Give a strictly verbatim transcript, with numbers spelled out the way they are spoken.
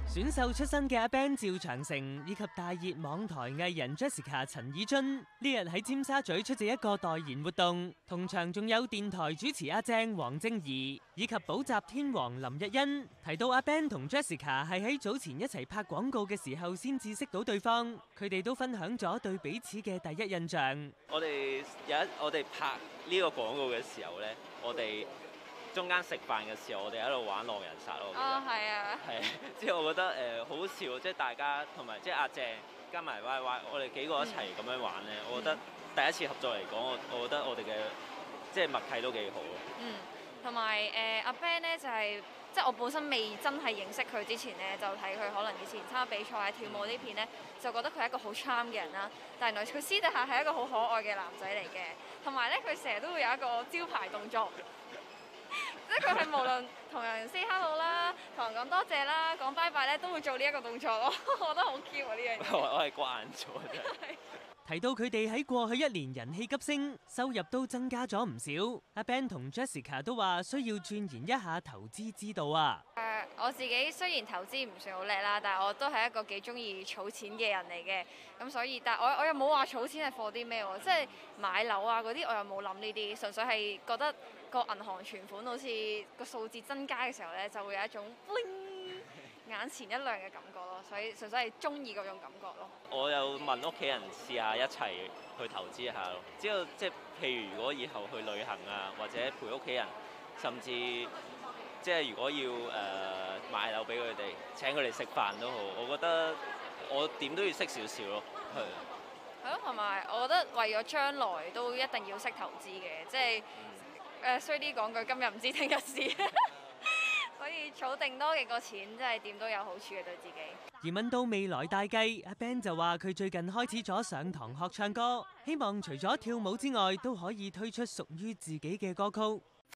選秀出身嘅阿 Ben 趙長成以及大熱網台藝人 Jessica 陳以津呢日喺尖沙咀出席一個代言活動，同場仲有電台主持阿鄭黃晶怡以及補習天王林日欣。提到阿 Ben 同 Jessica 係喺早前一齊拍廣告嘅時候先至識到對方，佢哋都分享咗對彼此嘅第一印象。 我哋有一我哋拍呢個廣告嘅時候咧，我哋中間食飯嘅時候，我哋喺度玩狼人殺咯。 哦，係啊。 係，即係我覺得誒、呃、好笑，即係大家同埋即係阿鄭加埋 Y Y， 我哋幾個一齊咁樣玩咧，嗯、我覺得第一次合作嚟講，我我覺得我哋嘅即係默契都幾好咯。 嗯，同埋誒阿 Ben 咧就係、是、即係我本身未真係認識佢之前咧，就睇佢可能以前參加比賽、跳舞呢片咧，就覺得佢係一個好 charm 嘅人啦。但原來佢私底下係一個好可愛嘅男仔嚟嘅，同埋咧佢成日都會有一個招牌動作。即係佢係無論同人 say hello 啦，同人講多謝啦，講拜拜咧，都會做呢一個動作咯。我覺得好 cute 啊呢樣嘢。 我係慣咗真係。 提到佢哋喺過去一年人氣急升，收入都增加咗唔少。阿 Ben 同 Jessica 都話需要鑽研一下投資之道啊。 誒、uh, 我自己雖然投資唔算好叻啦，但係我都係一個幾中意儲錢嘅人嚟嘅。咁所以，但係我我又冇話儲錢係貨啲咩喎，即係買樓啊嗰啲我又冇諗呢啲，純粹係覺得個銀行存款好似個數字增加嘅時候咧，就會有一種 bling 眼前一亮嘅感覺咯，所以純粹係中意嗰種感覺咯。 我有問屋企人試下一齊去投資一下咯，之後即係譬如如果以後去旅行啊，或者陪屋企人，甚至即係如果要誒、呃、買樓俾佢哋，請佢哋食飯都好，我覺得我點都要識少少咯，係。 係咯，同埋我覺得為咗將來都一定要識投資嘅，即係誒衰啲講句，今日唔知聽日事。所以儲定多幾個錢，真係點都有好處嘅對自己。 而問到未來大計，阿 Ben 就話佢最近開始咗上堂學唱歌，希望除咗跳舞之外，都可以推出屬於自己嘅歌曲。